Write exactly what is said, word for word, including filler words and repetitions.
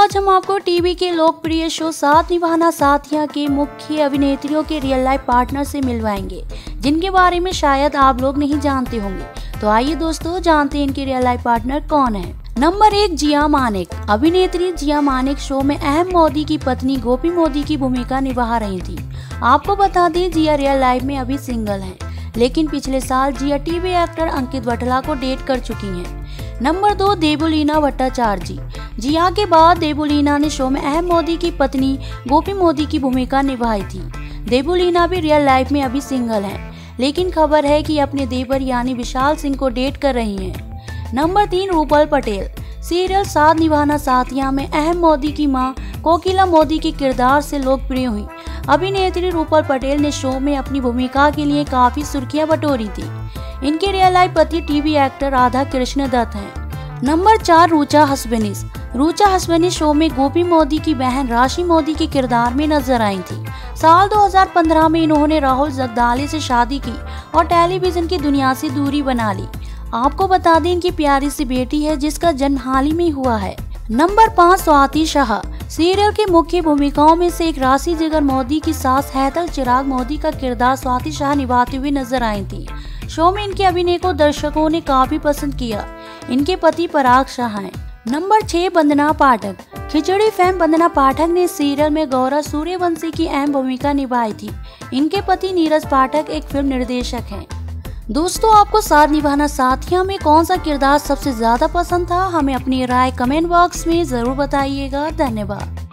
आज हम आपको टीवी के लोकप्रिय शो साथ निभाना साथिया के मुख्य अभिनेत्रियों के रियल लाइफ पार्टनर से मिलवाएंगे, जिनके बारे में शायद आप लोग नहीं जानते होंगे। तो आइए दोस्तों, जानते हैं इनके रियल लाइफ पार्टनर कौन है। नंबर एक, जिया मानेक। अभिनेत्री जिया मानेक शो में अहम मोदी की पत्नी गोपी मोदी की भूमिका निभा रही थी। आपको बता दें, जिया रियल लाइफ में अभी सिंगल हैं, लेकिन पिछले साल जिया टीवी एक्टर अंकित वटला को डेट कर चुकी हैं। नंबर दो, देवुलीना भट्टाचार्य। जिया के बाद देवुलीना ने शो में अहम मोदी की पत्नी गोपी मोदी की भूमिका निभाई थी। देवुलीना भी रियल लाइफ में अभी सिंगल हैं, लेकिन खबर है कि अपने देवर यानी विशाल सिंह को डेट कर रही हैं। नंबर तीन, रूपल पटेल। सीरियल साथ निभाना साथिया में अहम मोदी की मां कोकिला मोदी के किरदार से लोकप्रिय हुई अभिनेत्री रूपल पटेल ने शो में अपनी भूमिका के लिए काफी सुर्खियां बटोरी थी। इनके रियल लाइफ पति टीवी एक्टर राधा कृष्ण दत्त हैं। नंबर चार, रुचा हसबैनिस। रुचा हसबैनिस शो में गोपी मोदी की बहन राशि मोदी के किरदार में नजर आई थी। साल दो हज़ार पंद्रह में इन्होंने राहुल जगदाले से शादी की और टेलीविजन की दुनिया से दूरी बना ली। आपको बता दें, इनकी प्यारी सी बेटी है जिसका जन्म हाल ही में हुआ है। नंबर पाँच, स्वाति शाह। सीरियल की मुख्य भूमिकाओं में से एक राशि जिगर मोदी की सास हैदर चिराग मोदी का किरदार स्वाति शाह निभाते हुए नजर आई थी। शो में इनके अभिनय को दर्शकों ने काफी पसंद किया। इनके पति पराग शाह हैं। नंबर छह, वंदना पाठक। खिचड़ी फेम वंदना पाठक ने सीरियल में गौरव सूर्यवंशी की अहम भूमिका निभाई थी। इनके पति नीरज पाठक एक फिल्म निर्देशक हैं। दोस्तों, आपको साथ निभाना साथिया में कौन सा किरदार सबसे ज्यादा पसंद था? हमें अपनी राय कमेंट बॉक्स में जरूर बताइएगा। धन्यवाद।